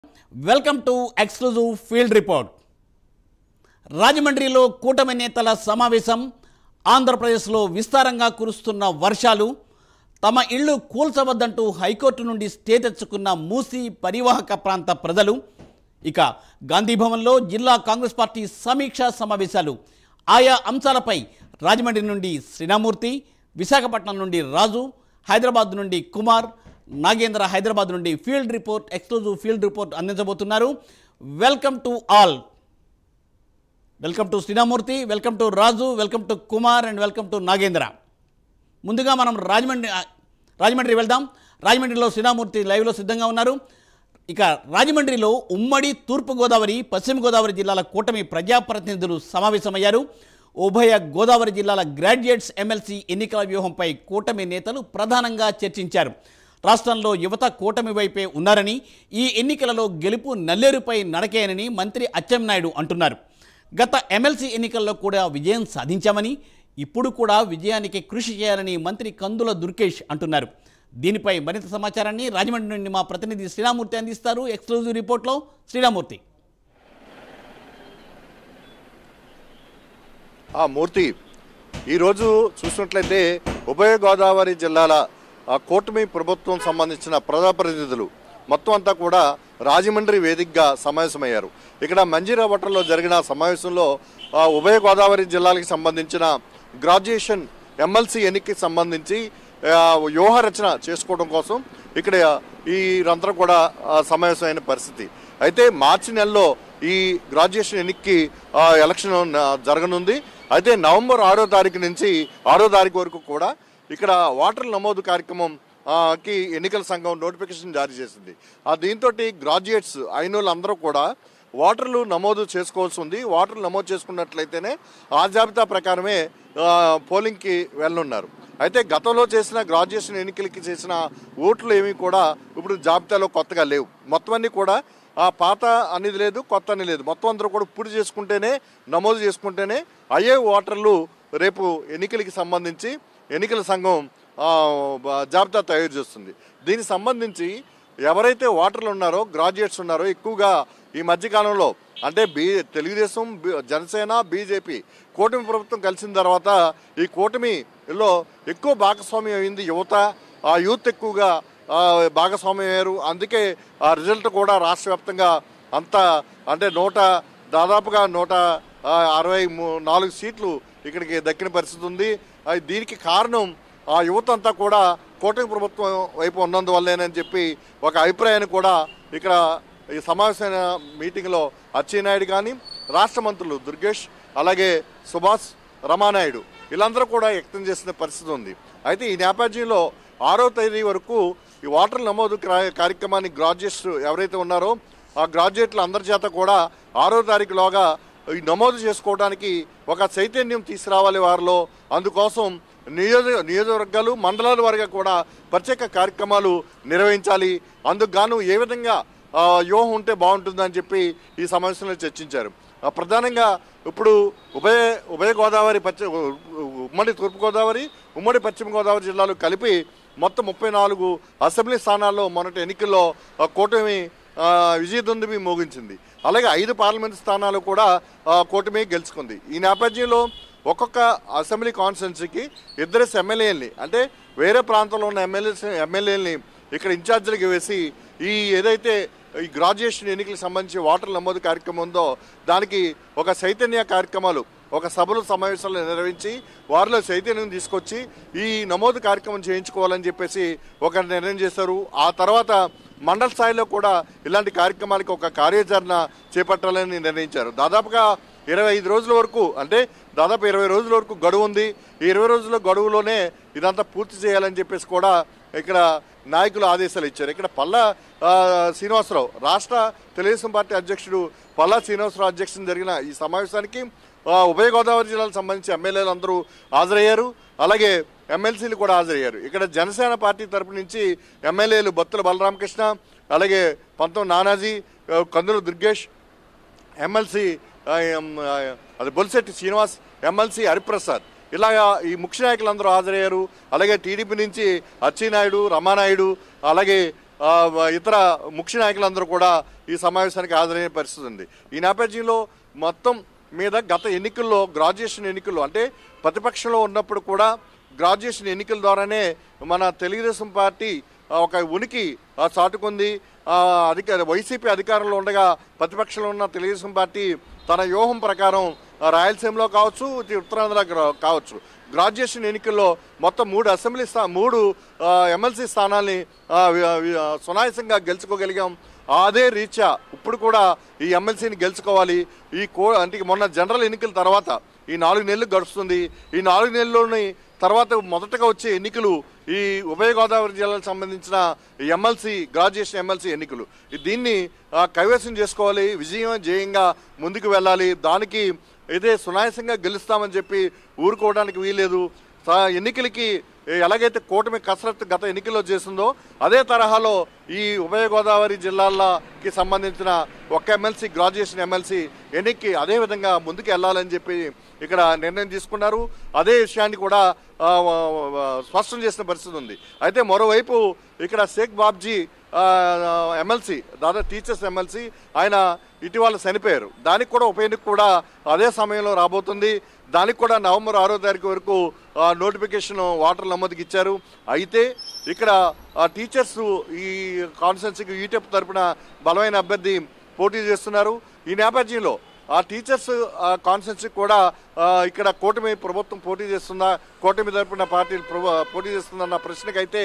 Welcome to exclusive field report. రాజమండ్రిలో కూటమి నేతల సమావేశం. ఆంధ్రప్రదేశ్లో విస్తారంగా కురుస్తున్న వర్షాలు. తమ ఇళ్లు కూల్చవద్దంటూ హైకోర్టు నుండి స్టే తెచ్చుకున్న మూసీ పరివాహక ప్రాంత ప్రజలు. ఇక గాంధీభవన్లో జిల్లా కాంగ్రెస్ పార్టీ సమీక్షా సమావేశాలు. ఆయా అంశాలపై రాజమండ్రి నుండి శ్రీరామూర్తి, విశాఖపట్నం నుండి రాజు, హైదరాబాద్ నుండి కుమార్, నాగేంద్ర హైదరాబాద్ నుండి field report, exclusive field report అందించబోతున్నారు. Welcome to all. Welcome to Sriramurthy, welcome to Raju, welcome to Kumar and welcome to Nagendra. ముందుగా మనం రాజమండ్రి వెళ్దాం. రాజమండ్రిలో శ్రీరామూర్తి లైవ్లో సిద్ధంగా ఉన్నారు. ఇక రాజమండ్రిలో ఉమ్మడి తూర్పుగోదావరి, పశ్చిమ గోదావరి జిల్లాల కూటమి ప్రజాప్రతినిధులు సమావేశమయ్యారు. ఉభయ గోదావరి జిల్లాల గ్రాడ్యుయేట్స్ ఎమ్మెల్సీ ఎన్నికల వ్యూహంపై కూటమి నేతలు ప్రధానంగా చర్చించారు. రాష్ట్రంలో యువత కూటమి వైపే ఉన్నారని, ఈ ఎన్నికలలో గెలుపు నల్లేరుపై నడకేయనని మంత్రి అచ్చెన్నాయుడు అంటున్నారు. గత ఎమ్మెల్సీ ఎన్నికల్లో కూడా విజయం సాధించామని, ఇప్పుడు కూడా విజయానికి కృషి చేయాలని మంత్రి కందుల దుర్గేష్ అంటున్నారు. దీనిపై మరింత సమాచారాన్ని రాజమండ్రి నుండి మా ప్రతినిధి శ్రీరామూర్తి అందిస్తారు. ఎక్స్క్లూజివ్ రిపోర్ట్లో శ్రీరామూర్తి. మూర్తి, ఈరోజు చూసినట్లయితే ఉభయ గోదావరి జిల్లాల కూటమి ప్రభుత్వం సంబంధించిన ప్రజాప్రతినిధులు మొత్తం అంతా కూడా రాజమండ్రి వేదికగా సమావేశమయ్యారు. ఇక్కడ మంజీరావటంలో జరిగిన సమావేశంలో ఉభయ గోదావరి జిల్లాలకు సంబంధించిన గ్రాడ్యుయేషన్ ఎమ్మెల్సీ ఎన్నికకి సంబంధించి వ్యూహ రచన చేసుకోవడం కోసం ఇక్కడ వీరందరూ కూడా సమావేశమైన పరిస్థితి. అయితే మార్చి నెలలో ఈ గ్రాడ్యుయేషన్ ఎన్నికకి ఎలక్షన్ జరగనుంది. అయితే నవంబర్ 6వ తారీఖు నుంచి 6వ తారీఖు వరకు కూడా ఇక్కడ ఓటర్ల నమోదు కార్యక్రమం కి ఎన్నికల సంఘం నోటిఫికేషన్ జారీ చేసింది. దీంతో గ్రాడ్యుయేట్స్ అయిన వాళ్ళందరూ కూడా ఓటర్లు నమోదు చేసుకోవాల్సి ఉంది. ఓటర్లు నమోదు చేసుకున్నట్లయితేనే ఆ జాబితా ప్రకారమే పోలింగ్కి వెళ్ళనున్నారు. అయితే గతంలో చేసిన గ్రాడ్యుయేషన్ ఎన్నికలకి చేసిన ఓట్లు ఏమీ కూడా ఇప్పుడు జాబితాలో కొత్తగా లేవు. మొత్తం అన్నీ కూడా పాత అనేది లేదు, కొత్త అని లేదు. మొత్తం అందరూ కూడా పూర్తి చేసుకుంటేనే, నమోదు చేసుకుంటేనే అయ్యే ఓటర్లు రేపు ఎన్నికలకి సంబంధించి ఎన్నికల సంఘం జాబితా తయారు చేస్తుంది. దీనికి సంబంధించి ఎవరైతే ఓటర్లు ఉన్నారో, గ్రాడ్యుయేట్స్ ఉన్నారో, ఎక్కువగా ఈ మధ్యకాలంలో అంటే తెలుగుదేశం, జనసేన, బీజేపీ కూటమి ప్రభుత్వం కలిసిన తర్వాత ఈ కూటమిలో ఎక్కువ భాగస్వామ్యం అయింది యువత. ఆ యూత్ ఎక్కువగా భాగస్వామ్యం అయ్యారు. అందుకే ఆ రిజల్ట్ కూడా రాష్ట్ర వ్యాప్తంగా అంతా అంటే దాదాపుగా 164 సీట్లు ఇక్కడికి దక్కిన పరిస్థితి ఉంది. దీనికి కారణం ఆ యువత అంతా కూడా కూటమి ప్రభుత్వం వైపు ఉన్నందువల్లేనని చెప్పి ఒక అభిప్రాయాన్ని కూడా ఇక్కడ ఈ సమావేశమైన మీటింగ్లో అచ్చెన్నాయుడు కానీ, రాష్ట్ర మంత్రులు దుర్గేష్, అలాగే సుభాష్, రమానాయుడు వీళ్ళందరూ కూడా వ్యక్తం చేసిన పరిస్థితి ఉంది. అయితే ఈ నేపథ్యంలో 6వ తేదీ వరకు ఈ ఓటర్ల నమోదు కార్యక్రమాన్ని గ్రాడ్యుయేట్స్ ఎవరైతే ఉన్నారో ఆ గ్రాడ్యుయేట్లు అందరి చేత కూడా 6వ తారీఖులోగా ఈ నమోదు చేసుకోవడానికి ఒక చైతన్యం తీసుకురావాలి వారిలో. అందుకోసం నియోజకవర్గాలు, మండలాల వారిగా కూడా ప్రత్యేక కార్యక్రమాలు నిర్వహించాలి. అందుకు గాను ఏ విధంగా వ్యూహం ఉంటే బాగుంటుందని చెప్పి ఈ సమావేశంలో చర్చించారు. ప్రధానంగా ఇప్పుడు ఉభయ గోదావరి, ఉమ్మడి తూర్పుగోదావరి, ఉమ్మడి పశ్చిమ గోదావరి జిల్లాలు కలిపి మొత్తం 34 అసెంబ్లీ స్థానాల్లో మొన్నటి ఎన్నికల్లో కూటమి విజయదుందుబి మోగించింది. అలాగే 5 పార్లమెంట్ స్థానాలు కూడా కూటమి గెలుచుకుంది. ఈ నేపథ్యంలో ఒక్కొక్క అసెంబ్లీ కాన్స్టిట్యున్సీకి 2 ఎమ్మెల్యేలని అంటే వేరే ప్రాంతంలో ఉన్న ఎమ్మెల్యేలని ఇక్కడ ఇన్ఛార్జీలకు వేసి ఈ ఏదైతే ఈ గ్రాడ్యుయేషన్ ఎన్నికలకు సంబంధించి ఓటర్ల నమోదు కార్యక్రమం ఉందో దానికి ఒక చైతన్య కార్యక్రమాలు, ఒక సభలు, సమావేశాలు నిర్వహించి వారిలో చైతన్యం తీసుకొచ్చి ఈ నమోదు కార్యక్రమం చేయించుకోవాలని చెప్పేసి ఒక నిర్ణయం చేశారు. ఆ తర్వాత మండల స్థాయిలో కూడా ఇలాంటి కార్యక్రమాలకి ఒక కార్యాచరణ చేపట్టాలని నిర్ణయించారు. దాదాపుగా 25 రోజుల వరకు అంటే దాదాపు 20 రోజుల వరకు గడువు ఉంది. ఈ 20 రోజుల గడువులోనే ఇదంతా పూర్తి చేయాలని చెప్పేసి కూడా ఇక్కడ నాయకులు ఆదేశాలు ఇచ్చారు. ఇక్కడ పల్లా శ్రీనివాసరావు, రాష్ట్ర తెలుగుదేశం పార్టీ అధ్యక్షుడు పల్లా శ్రీనివాసరావు అధ్యక్షతన జరిగిన ఈ సమావేశానికి ఉభయ గోదావరి జిల్లాలకు సంబంధించి ఎమ్మెల్యేలు అందరూ హాజరయ్యారు. అలాగే ఎమ్మెల్సీలు కూడా హాజరయ్యారు. ఇక్కడ జనసేన పార్టీ తరపు నుంచి ఎమ్మెల్యేలు బత్తుల బలరామకృష్ణ, అలాగే పంతం నానాజీ, కందుల దుర్గేష్, ఎమ్మెల్సీ బొలిశెట్టి శ్రీనివాస్, ఎమ్మెల్సీ హరిప్రసాద్ ఇలాగా ఈ ముఖ్య నాయకులందరూ హాజరయ్యారు. అలాగే టీడీపీ నుంచి అచ్చెన్నాయుడు, రమానాయుడు, అలాగే ఇతర ముఖ్య నాయకులందరూ కూడా ఈ సమావేశానికి హాజరైన పరిస్థితి ఉంది. ఈ నేపథ్యంలో మొత్తం మీద గత ఎన్నికల్లో గ్రాడ్యుయేషన్ ఎన్నికల్లో అంటే ప్రతిపక్షంలో ఉన్నప్పుడు కూడా గ్రాడ్యుయేషన్ ఎన్నికల ద్వారానే మన తెలుగుదేశం పార్టీ ఒక ఉనికి చాటుకుంది. వైసీపీ అధికారంలో ఉండగా ప్రతిపక్షంలో ఉన్న తెలుగుదేశం పార్టీ తన వ్యూహం ప్రకారం రాయలసీమలో కావచ్చు, ఉత్తరాంధ్రలో కావచ్చు, గ్రాడ్యుయేషన్ ఎన్నికల్లో మొత్తం 3 ఎమ్మెల్సీ స్థానాల్ని సునాయాసంగా గెలుచుకోగలిగాం. అదే రీత్యా ఇప్పుడు కూడా ఈ ఎమ్మెల్సీని గెలుచుకోవాలి. అంటే మొన్న జనరల్ ఎన్నికల తర్వాత ఈ 4 నెలలు గడుస్తుంది. ఈ 4 నెలల్లోని తర్వాత మొదటగా వచ్చే ఎన్నికలు ఈ ఉభయ గోదావరి జిల్లాలకు సంబంధించిన ఎమ్మెల్సీ గ్రాడ్యుయేషన్ ఎమ్మెల్సీ ఎన్నికలు. దీన్ని కైవసం చేసుకోవాలి, జయంగా ముందుకు వెళ్ళాలి. దానికి ఇదే సునాయాసంగా గెలుస్తామని చెప్పి ఊరుకోవడానికి వీలేదు. ఎన్నికలకి ఎలాగైతే కూటమి కసరత్తు గత ఎన్నికల్లో చేసిందో అదే తరహాలో ఈ ఉభయ గోదావరి జిల్లాలకి సంబంధించిన ఒక్క ఎమ్మెల్సీ గ్రాడ్యుయేషన్ ఎమ్మెల్సీ ఎన్నికకి అదే విధంగా ముందుకు వెళ్ళాలని చెప్పి ఇక్కడ నిర్ణయం తీసుకున్నారు. అదే విషయాన్ని కూడా స్పష్టం చేసిన పరిస్థితి ఉంది. అయితే మరోవైపు ఇక్కడ షేక్ బాబ్జీ ఎమ్మెల్సీ దాదాపు టీచర్స్ ఎమ్మెల్సీ ఆయన ఇటీవల చనిపోయారు. దానికి కూడా ఉప ఎన్నిక కూడా అదే సమయంలో రాబోతుంది. దానికి కూడా నవంబర్ 6వ తారీఖు వరకు నోటిఫికేషన్ ఓటర్ల నమోదుకి ఇచ్చారు. అయితే ఇక్కడ టీచర్స్ ఈ కాన్స్టిట్యున్సీకి యూటీఎఫ్ తరపున బలమైన అభ్యర్థి పోటీ చేస్తున్నారు. ఈ నేపథ్యంలో ఆ టీచర్స్ కాన్స్టిట్యున్సీకి కూడా ఇక్కడ కూటమి ప్రభుత్వం పోటీ చేస్తుందా, కూటమి తరపున పార్టీలు పోటీ చేస్తుందన్న ప్రశ్నకైతే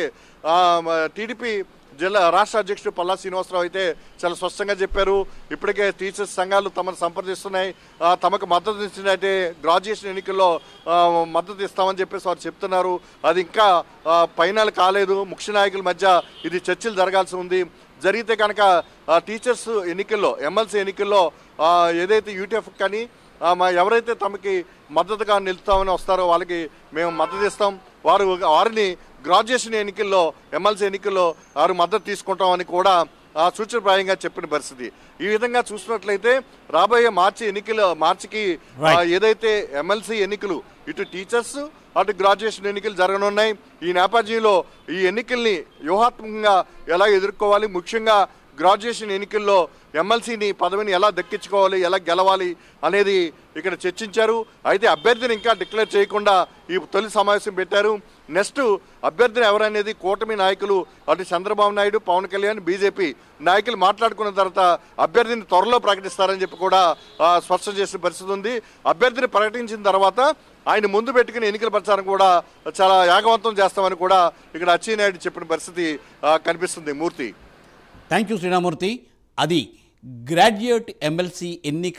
టీడీపీ రాష్ట్ర అధ్యక్షుడు పల్లా శ్రీనివాసరావు అయితే చాలా స్పష్టంగా చెప్పారు. ఇప్పటికే టీచర్స్ సంఘాలు తమను సంప్రదిస్తున్నాయి, తమకు మద్దతు ఇచ్చినట్టే గ్రాడ్యుయేషన్ ఎన్నికల్లో మద్దతు ఇస్తామని చెప్పేసి వారు చెప్తున్నారు. అది ఇంకా ఫైనల్ కాలేదు. ముఖ్య నాయకుల మధ్య ఇది చర్చలు జరగాల్సి ఉంది. జరిగితే కనుక టీచర్స్ ఎన్నికల్లో ఎమ్మెల్సీ ఎన్నికల్లో ఏదైతే యూటీఎఫ్ కానీ ఎవరైతే తమకి మద్దతుగా నిలుస్తామని వస్తారో వాళ్ళకి మేము మద్దతు ఇస్తాం, వారిని గ్రాడ్యుయేషన్ ఎన్నికల్లో ఎమ్మెల్సీ ఎన్నికల్లో వారు మద్దతు తీసుకుంటామని కూడా సూచనప్రాయంగా చెప్పిన పరిస్థితి. ఈ విధంగా చూసినట్లయితే రాబోయే మార్చికి ఏదైతే ఎమ్మెల్సీ ఎన్నికలు ఇటు టీచర్స్ అటు గ్రాడ్యుయేషన్ ఎన్నికలు జరగనున్నాయి. ఈ నేపథ్యంలో ఈ ఎన్నికల్ని వ్యూహాత్మకంగా ఎలా ఎదుర్కోవాలి, ముఖ్యంగా గ్రాడ్యుయేషన్ ఎన్నికల్లో ఎమ్మెల్సీని పదవిని ఎలా దక్కించుకోవాలి, ఎలా గెలవాలి అనేది ఇక్కడ చర్చించారు. అయితే అభ్యర్థిని ఇంకా డిక్లేర్ చేయకుండా ఈ తొలి సమావేశం పెట్టారు. నెక్స్ట్ అభ్యర్థిని ఎవరనేది కూటమి నాయకులు అటు చంద్రబాబు నాయుడు, పవన్ కళ్యాణ్, బీజేపీ నాయకులు మాట్లాడుకున్న తర్వాత అభ్యర్థిని త్వరలో ప్రకటిస్తారని చెప్పి కూడా స్పష్టం చేసిన పరిస్థితి ఉంది. అభ్యర్థిని ప్రకటించిన తర్వాత ఆయన ముందు పెట్టుకుని ఎన్నికల ప్రచారం కూడా చాలా యాగవంతం చేస్తామని కూడా ఇక్కడ అచ్చెన్నాయుడు చెప్పిన పరిస్థితి కనిపిస్తుంది. Murthy, thank you Sriramurthy. అది గ్రాడ్యుయేట్ ఎమ్మెల్సీ ఎన్నిక